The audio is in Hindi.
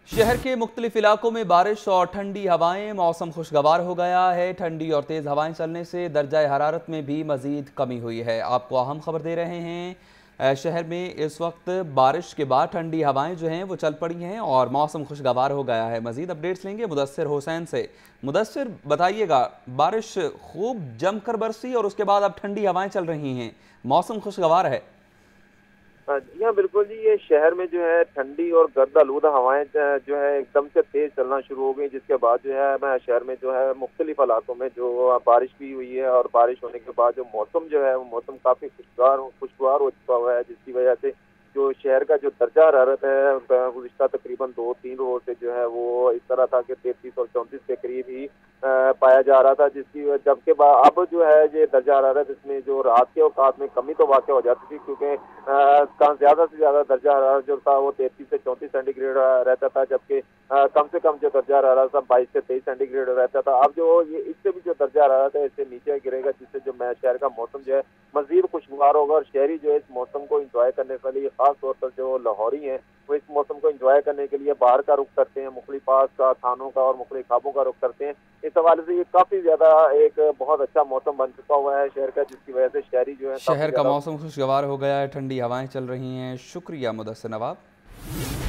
शहर के मुख्तलिफ इलाकों में बारिश और ठंडी हवाएं, मौसम खुशगवार हो गया है। ठंडी और तेज़ हवाएं चलने से दर्जा हरारत में भी मज़ीद कमी हुई है। आपको अहम खबर दे रहे हैं, शहर में इस वक्त बारिश के बाद ठंडी हवाएं जो हैं वो चल पड़ी हैं और मौसम खुशगवार हो गया है। मज़ीद अपडेट्स लेंगे मुदस्सिर हुसैन से। मुदस्सिर, बताइएगा, बारिश खूब जमकर बरसी और उसके बाद अब ठंडी हवाएं चल रही हैं, मौसम खुशगवार है। जी हाँ, बिल्कुल जी। ये शहर में जो है ठंडी और गर्द आलूदा हवाएं जो है एकदम से तेज चलना शुरू हो गई, जिसके बाद जो है मैं शहर में जो है मुख्तलिफ इलाकों में जो बारिश भी हुई है और बारिश होने के बाद जो मौसम जो है वो मौसम काफी खुशगवार हो चुका हुआ है, जिसकी वजह से जो शहर का जो दर्जा हरारत है गुज़िश्ता तकरीबन 2-3 रोज से जो है वो इस तरह था कि 33 और 34 के करीब ही पाया जा रहा था, जिसकी जबकि अब जो है ये दर्जा हरारत इसमें जो रात के औकात में कमी तो वाक़ हो जाती थी, क्योंकि ज़्यादा से ज़्यादा दर्जा हरारत जो था वो 33 से 34 सेंटीग्रेड रहता था, जबकि कम से कम जो दर्जा हरारत था 22 से 23 सेंटीग्रेड रहता था। अब जो ये इससे भी जो दर्जा हरारत है इससे नीचे गिरेगा, जिससे जो शहर का मौसम जो है मज़ीद खुशगवार होगा और शहरी जो है इस मौसम को इंजॉय करने के लिए, खास तौर पर जो लाहौरी हैं वो इस मौसम को एंजॉय करने के लिए बाहर का रुख करते हैं, मुख्तलिफ पास का खानों का और मुख्तलिफ खाबों का रुख करते हैं। इस हवाले से ये काफी ज्यादा एक बहुत अच्छा मौसम बन चुका हुआ है शहर का, जिसकी वजह से शहरी जो है शहर का मौसम खुशगवार हो गया है, ठंडी हवाएं चल रही हैं। शुक्रिया मुदस्सिर नवाब।